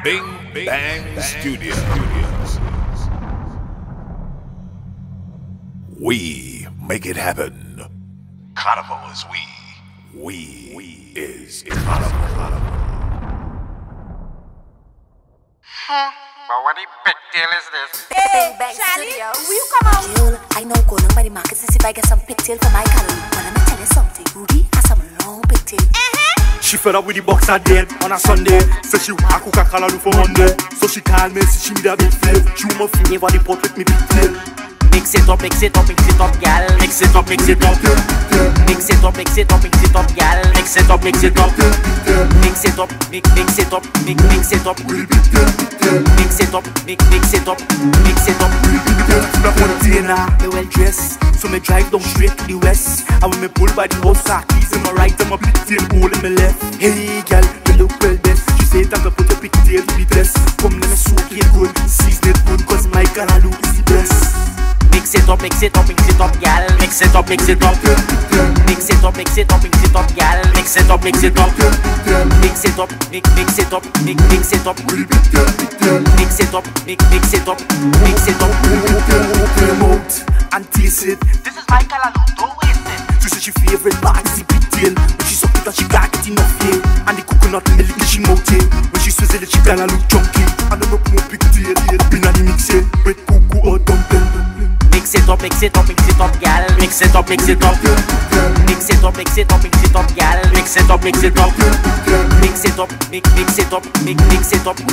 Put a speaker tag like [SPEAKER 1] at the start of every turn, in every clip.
[SPEAKER 1] Bing Bang Studios. We make it happen. Carnival is we. We is Carnival.
[SPEAKER 2] But what the big deal is this?
[SPEAKER 3] Hey, Charlie, will you come out? Yo, I know go down by the market to see if I get some pigtail for my calorie. But let me tell you something, Rudy has some long pigtail.
[SPEAKER 4] She fed up with the boxer dead on a Sunday. Said she want cook a calorie for Monday. So she called me, see she need a big flav. She want me feel the pot with me pigtail.
[SPEAKER 5] Mix it up, mix it up, mix it up, gal.
[SPEAKER 4] Mix it up, mix it up.
[SPEAKER 5] Mix it up, mix it up, mix it up, gal.
[SPEAKER 4] Mix it up, mix it up.
[SPEAKER 5] Mix it up, mix it up, mix it up. Mix it up, mix it up, mix it up.
[SPEAKER 4] Full of container, me well dressed. So me drive down straight to the west. And when me pull by the house, keys in my right and my pigtail hole in my left. Hey gal, you look well best. She say time to put your pigtail to the test. Come let me soak it good, season it good, cause my canaloo is the best.
[SPEAKER 5] Mix it up, mix it up, mix it up, gal.
[SPEAKER 4] Mix it up, mix it up.
[SPEAKER 5] Mix it up, mix it up, mix it up, gal.
[SPEAKER 4] Mix it up, mix it up.
[SPEAKER 5] Mix it up, mix it up, mix it up. Mix it up, mix it up, mix it up.
[SPEAKER 4] Open your mouth and taste it.
[SPEAKER 5] This is my callaloo, don't waste it.
[SPEAKER 4] She said she favorite part is the pigtail. When she suck it and she can't get enough here. And the coconut milk that she mouth in. When she swizzle it she gonna look chunky. And the more pigtail here. Been on the mix here. With cocoa or dumpling.
[SPEAKER 5] Mix it up, mix it up, mix it up, gal.
[SPEAKER 4] Mix it up, mix it up.
[SPEAKER 5] Mix it up, mix it up, mix it up, gal.
[SPEAKER 4] Mix it up, mix it up.
[SPEAKER 5] Mix it up, mix it up, mix it up.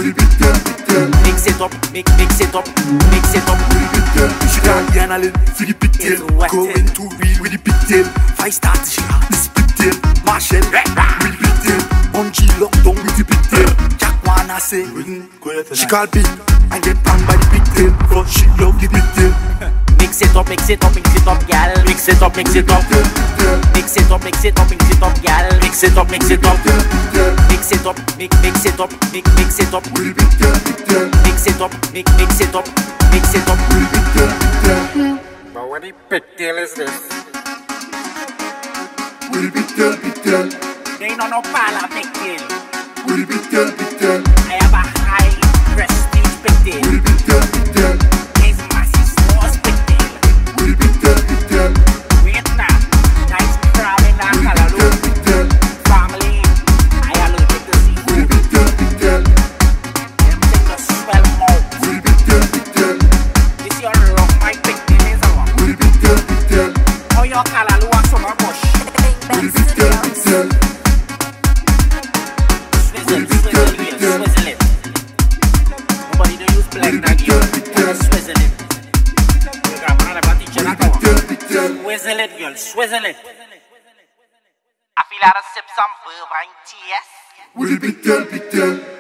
[SPEAKER 5] Mix it up, mix it up, mix it up.
[SPEAKER 4] She can't be analyzed for the pigtail. Going too real with the pigtail. 5 stars she have this pigtail. Marshall with the pigtail. Bungee locked down with the pigtail. Jack wanna say she call big and get banged by the pigtail. Cause she love the pigtail.
[SPEAKER 5] Mix it up, mix it up, mix it up, gal.
[SPEAKER 4] Mix it up, mix it up.
[SPEAKER 5] Mix it up, mix it up, mix it up, gal.
[SPEAKER 4] Mix it up, mix it up.
[SPEAKER 5] Mix it up, mix it up, mix it up. Mix it up, mix it up, mix it up.
[SPEAKER 2] But what the big deal is this?
[SPEAKER 4] Pigtail.
[SPEAKER 5] They don't know pala pigtail.
[SPEAKER 4] Pigtail.
[SPEAKER 5] I have a high prestige pigtail.
[SPEAKER 4] Pigtail.
[SPEAKER 5] It's massive sauce pigtail. Wait now, nice crab in that callaloo. Family, I allergic to seafood. Them things are swell mouth. This your rough my pigtail is a one. How your callaloo and summer bush? Swizzle it. Nobody don't use blend again. Swizzle it. You got one of the teacher that one. Swizzle it, girl. Swizzle it. I feel like I sip some Irvine TS.
[SPEAKER 4] Pigtail.